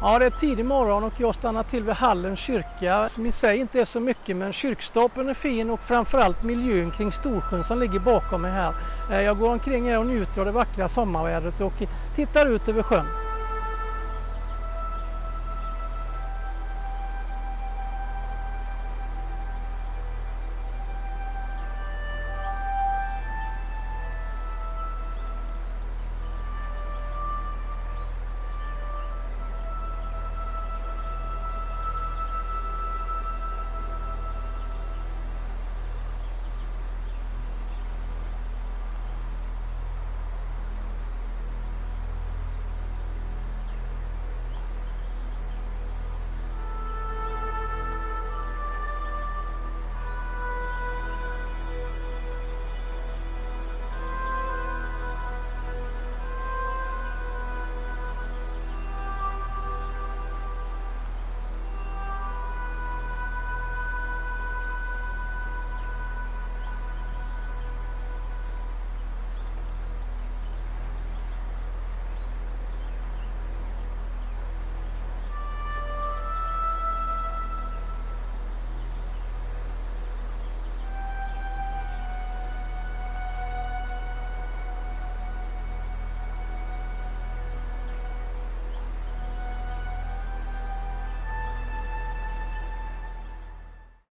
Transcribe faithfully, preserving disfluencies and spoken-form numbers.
Ja, det är tidig morgon och jag stannar till vid Hallen kyrka som i sig inte är så mycket, men kyrkstapeln är fin och framförallt miljön kring Storsjön som ligger bakom mig här. Jag går omkring här och njuter av det vackra sommarvädret och tittar ut över sjön.